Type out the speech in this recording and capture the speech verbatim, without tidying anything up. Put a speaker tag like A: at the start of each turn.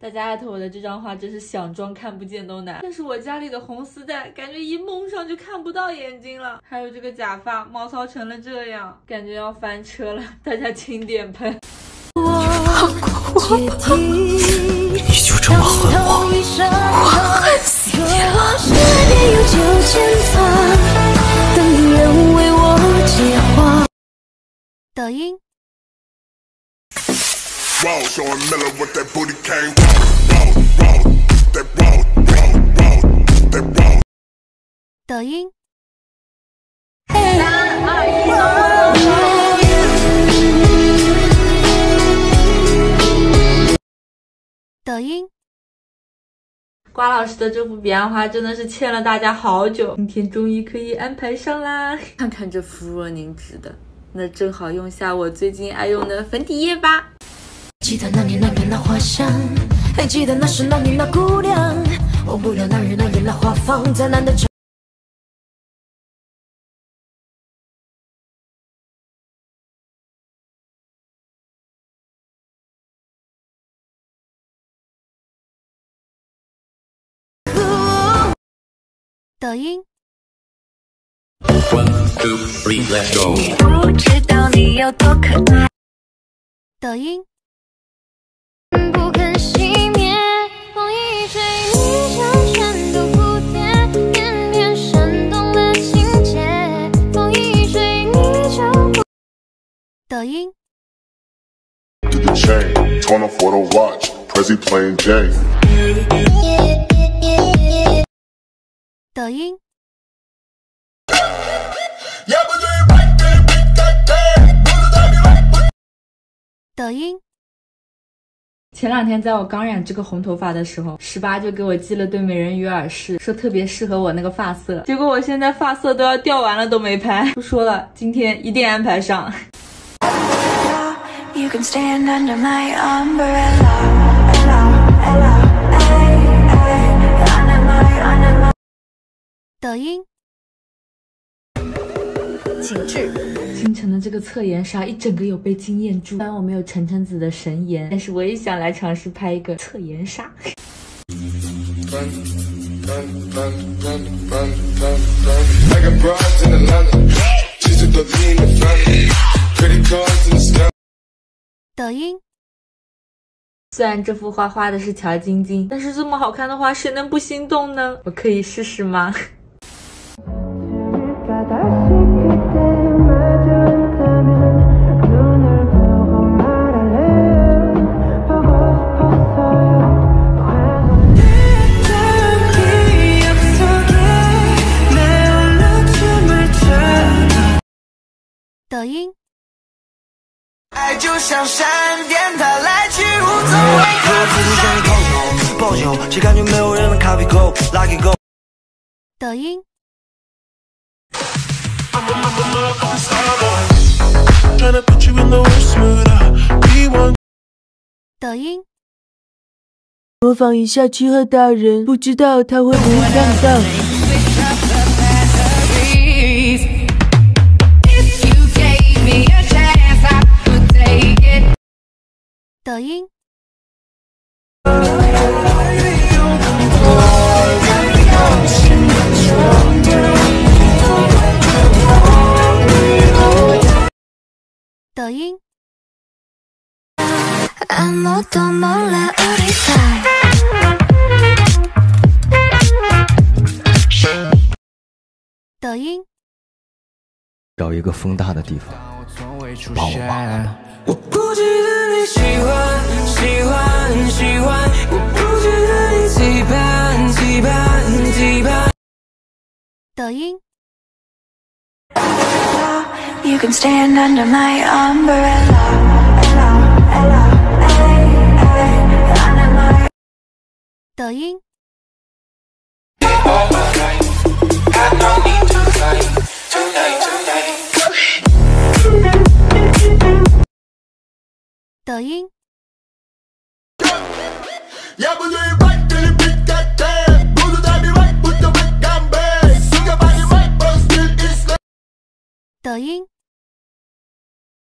A: 大家艾特我的这张画真是想装看不见都难，但是我家里的红丝带感觉一蒙上就看不到眼睛了，还有这个假发毛糙成了这样，感觉要翻车了，大家请点喷。
B: 放过我吧，你就这么恨我，我恨死你了。
C: 抖音。抖音。三二一，抖音。
A: 瓜老师的这幅彼岸花真的是欠了大家好久，今天终于可以安排上啦！看看这肤若凝脂的，那正好用下我最近爱用的粉底液吧。
D: 记得那年那月那花香，还记得那时那你那姑娘，忘不了那日那夜那花放在难的城。
C: 抖音。
B: One two three, let's go。
C: 不知道你有多可爱。抖音。不肯熄灭，风一吹，你就全都不甜，偏偏煽动了情节。风一吹，你就不。抖音。
E: To the chain, torn off for the watch, Prezi playing Jay。
C: 抖音。抖音。
A: 前两天在我刚染这个红头发的时候，十八就给我寄了对美人鱼耳饰，说特别适合我那个发色。结果我现在发色都要掉完了都没拍，不说了，今天一定安排上。
C: You can stand under my umbrella。抖音。
A: 景致。倾城的这个侧颜杀一整个有被惊艳住，虽然我没有晨晨子的神颜，但是我也想来尝试拍一个侧颜杀。
C: 抖音。
A: 虽然这幅画画的是乔晶晶，但是这么好看的画谁能不心动呢？我可以试试吗？
C: 抖音。
F: 爱就像闪电，它来去无踪。我自己向你靠手，抱酒，谁感觉没有人的咖啡狗 ，Lucky Go。
C: 抖音。抖音。
G: 模仿一下七鹤大人，不知道他会不会上当。
C: 抖音。抖音。抖音。
H: 找一个风大的地方，帮我忙了吗？
F: 我不记得你喜欢喜欢喜欢，我不记得你期盼期盼期盼。
C: 抖音。
D: You can stand under my umbrella。
C: 抖音。抖音。抖音。